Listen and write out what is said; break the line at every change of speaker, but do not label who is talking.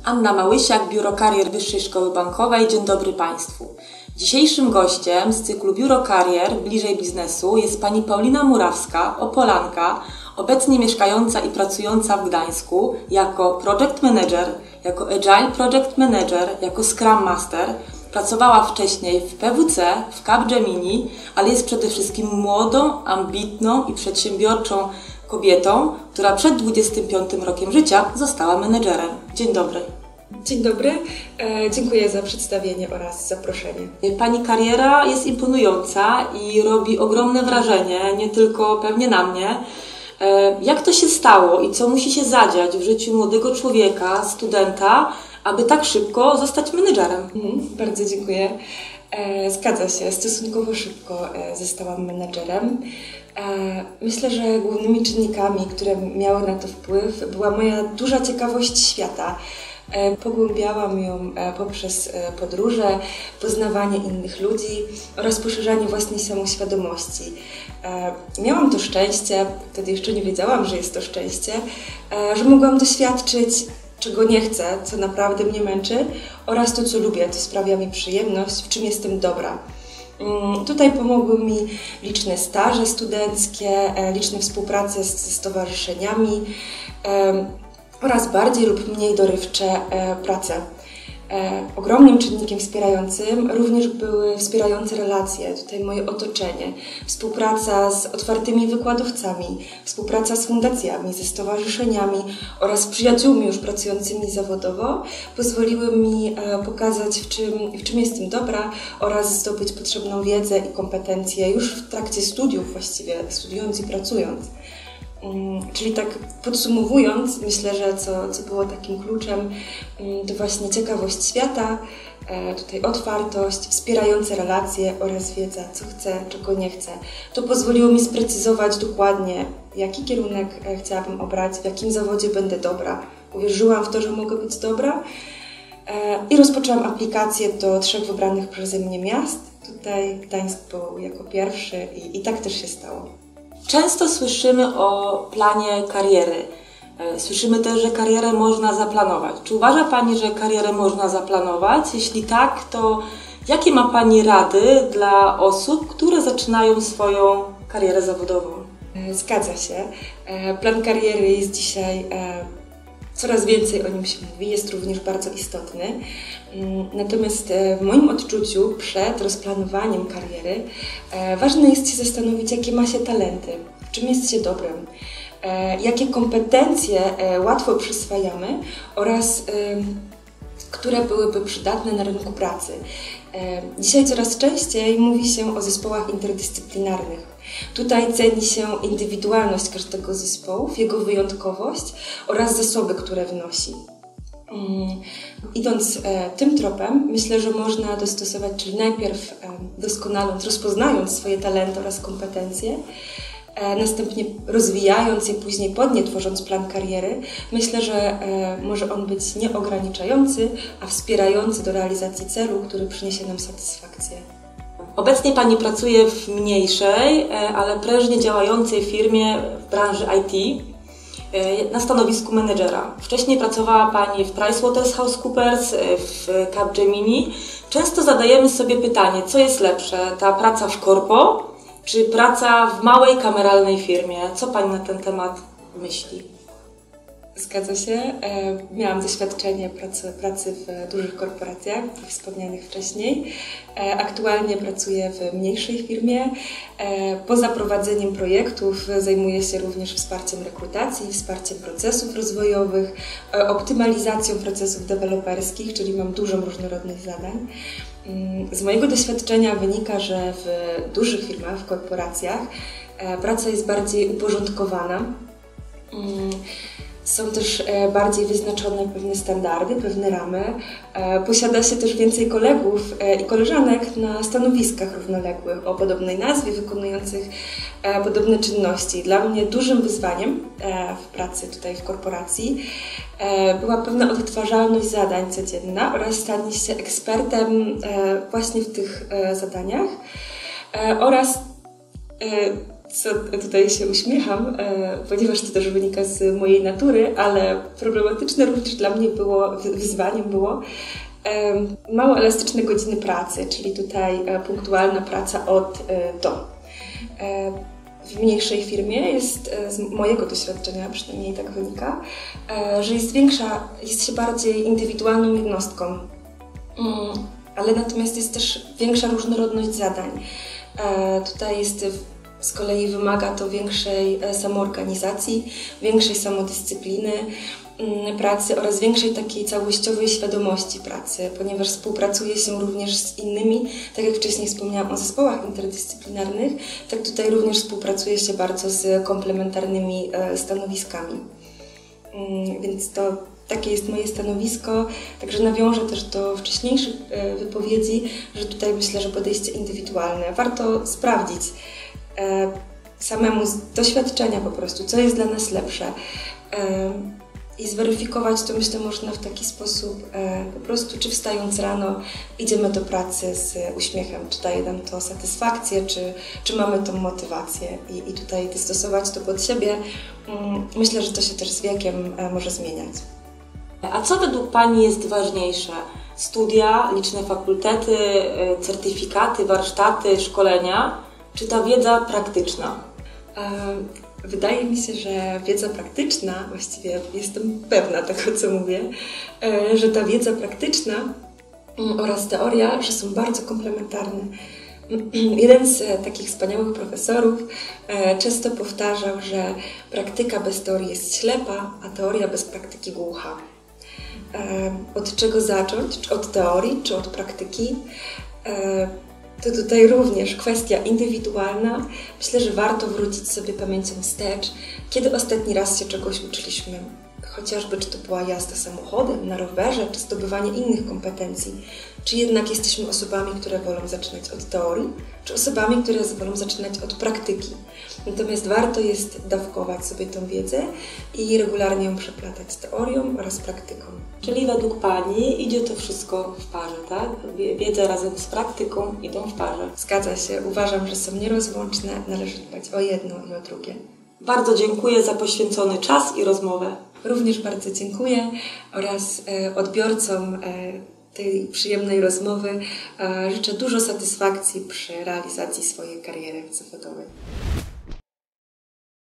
Anna Małysiak, Biuro Karier Wyższej Szkoły Bankowej. Dzień dobry Państwu. Dzisiejszym gościem z cyklu Biuro Karier Bliżej Biznesu jest pani Paulina Murawska, Opolanka, obecnie mieszkająca i pracująca w Gdańsku jako Project Manager, jako Agile Project Manager, jako Scrum Master. Pracowała wcześniej w PwC, w Capgemini, ale jest przede wszystkim młodą, ambitną i przedsiębiorczą kobietą, która przed 25 rokiem życia została menedżerem. Dzień dobry.
Dzień dobry, dziękuję za przedstawienie oraz zaproszenie.
Pani kariera jest imponująca i robi ogromne wrażenie, nie tylko pewnie na mnie. Jak to się stało i co musi się zadziać w życiu młodego człowieka, studenta, aby tak szybko zostać menedżerem?
Bardzo dziękuję. Zgadza się, stosunkowo szybko zostałam menedżerem. Myślę, że głównymi czynnikami, które miały na to wpływ, była moja duża ciekawość świata. Pogłębiałam ją poprzez podróże, poznawanie innych ludzi oraz poszerzanie własnej samoświadomości. Miałam to szczęście, wtedy jeszcze nie wiedziałam, że jest to szczęście, że mogłam doświadczyć, czego nie chcę, co naprawdę mnie męczy, oraz to, co lubię, co sprawia mi przyjemność, w czym jestem dobra. Tutaj pomogły mi liczne staże studenckie, liczne współprace ze stowarzyszeniami oraz bardziej lub mniej dorywcze prace. Ogromnym czynnikiem wspierającym również były wspierające relacje, tutaj moje otoczenie, współpraca z otwartymi wykładowcami, współpraca z fundacjami, ze stowarzyszeniami oraz przyjaciółmi już pracującymi zawodowo pozwoliły mi pokazać, w czym jestem dobra oraz zdobyć potrzebną wiedzę i kompetencje już w trakcie studiów właściwie, studiując i pracując. Czyli tak podsumowując, myślę, że co było takim kluczem, to właśnie ciekawość świata, tutaj otwartość, wspierające relacje oraz wiedza, co chcę, czego nie chcę. To pozwoliło mi sprecyzować dokładnie, jaki kierunek chciałabym obrać, w jakim zawodzie będę dobra. Uwierzyłam w to, że mogę być dobra i rozpoczęłam aplikację do 3 wybranych przeze mnie miast. Tutaj Gdańsk był jako pierwszy i tak też się stało.
Często słyszymy o planie kariery. Słyszymy też, że karierę można zaplanować. Czy uważa Pani, że karierę można zaplanować? Jeśli tak, to jakie ma Pani rady dla osób, które zaczynają swoją karierę zawodową?
Zgadza się. Plan kariery jest dzisiaj, coraz więcej o nim się mówi, jest również bardzo istotny. Natomiast w moim odczuciu przed rozplanowaniem kariery ważne jest się zastanowić, jakie ma się talenty, w czym jest się dobrym, jakie kompetencje łatwo przyswajamy oraz które byłyby przydatne na rynku pracy. Dzisiaj coraz częściej mówi się o zespołach interdyscyplinarnych. Tutaj ceni się indywidualność każdego zespołu, jego wyjątkowość oraz zasoby, które wnosi. Idąc tym tropem, myślę, że można dostosować, czyli najpierw doskonaląc, rozpoznając swoje talenty oraz kompetencje, następnie rozwijając je, później płodnie tworząc plan kariery, myślę, że może on być nieograniczający, a wspierający do realizacji celu, który przyniesie nam satysfakcję.
Obecnie Pani pracuje w mniejszej, ale prężnie działającej firmie w branży IT na stanowisku menedżera. Wcześniej pracowała Pani w PricewaterhouseCoopers, w Capgemini. Często zadajemy sobie pytanie, co jest lepsze, ta praca w korpo, czy praca w małej, kameralnej firmie? Co Pani na ten temat myśli?
Zgadza się. Miałam doświadczenie pracy w dużych korporacjach, wspomnianych wcześniej. Aktualnie pracuję w mniejszej firmie. Poza prowadzeniem projektów zajmuję się również wsparciem rekrutacji, wsparciem procesów rozwojowych, optymalizacją procesów deweloperskich, czyli mam dużo różnorodnych zadań. Z mojego doświadczenia wynika, że w dużych firmach, w korporacjach praca jest bardziej uporządkowana. Są też bardziej wyznaczone pewne standardy, pewne ramy. Posiada się też więcej kolegów i koleżanek na stanowiskach równoległych o podobnej nazwie, wykonujących podobne czynności. Dla mnie dużym wyzwaniem w pracy tutaj w korporacji była pewna odtwarzalność zadań codzienna oraz stanie się ekspertem właśnie w tych zadaniach oraz co tutaj się uśmiecham, ponieważ to też wynika z mojej natury, ale problematyczne również dla mnie wyzwaniem było mało elastyczne godziny pracy, czyli tutaj punktualna praca od do. W mniejszej firmie jest, z mojego doświadczenia przynajmniej tak wynika, że jest się bardziej indywidualną jednostką, ale natomiast jest też większa różnorodność zadań. Tutaj z kolei wymaga to większej samoorganizacji, większej samodyscypliny pracy oraz większej takiej całościowej świadomości pracy, ponieważ współpracuje się również z innymi, tak jak wcześniej wspomniałam o zespołach interdyscyplinarnych, tak tutaj również współpracuje się bardzo z komplementarnymi stanowiskami. Więc takie jest moje stanowisko, także nawiążę też do wcześniejszych wypowiedzi, że tutaj myślę, że podejście indywidualne. Warto sprawdzić samemu z doświadczenia po prostu, co jest dla nas lepsze. I zweryfikować to, myślę, można w taki sposób po prostu, czy wstając rano idziemy do pracy z uśmiechem, czy daje nam to satysfakcję, czy mamy tą motywację i tutaj dostosować to pod siebie. Myślę, że to się też z wiekiem może zmieniać.
A co według Pani jest ważniejsze? Studia, liczne fakultety, certyfikaty, warsztaty, szkolenia, czy ta wiedza praktyczna?
Wydaje mi się, że wiedza praktyczna, właściwie jestem pewna tego, co mówię, że ta wiedza praktyczna oraz teoria, że są bardzo komplementarne. Jeden z takich wspaniałych profesorów często powtarzał, że praktyka bez teorii jest ślepa, a teoria bez praktyki głucha. Od czego zacząć? Czy od teorii, czy od praktyki? To tutaj również kwestia indywidualna. Myślę, że warto wrócić sobie pamięcią wstecz, kiedy ostatni raz się czegoś uczyliśmy. Chociażby czy to była jazda samochodem, na rowerze, czy zdobywanie innych kompetencji. Czy jednak jesteśmy osobami, które wolą zaczynać od teorii, czy osobami, które wolą zaczynać od praktyki. Natomiast warto jest dawkować sobie tą wiedzę i regularnie ją przeplatać z teorią oraz praktyką.
Czyli według Pani idzie to wszystko w parze, tak? Wiedza razem z praktyką idą w parze.
Zgadza się. Uważam, że są nierozłączne. Należy dbać o jedno i o drugie.
Bardzo dziękuję za poświęcony czas i rozmowę.
Również bardzo dziękuję oraz odbiorcom tej przyjemnej rozmowy życzę dużo satysfakcji przy realizacji swojej kariery zawodowej.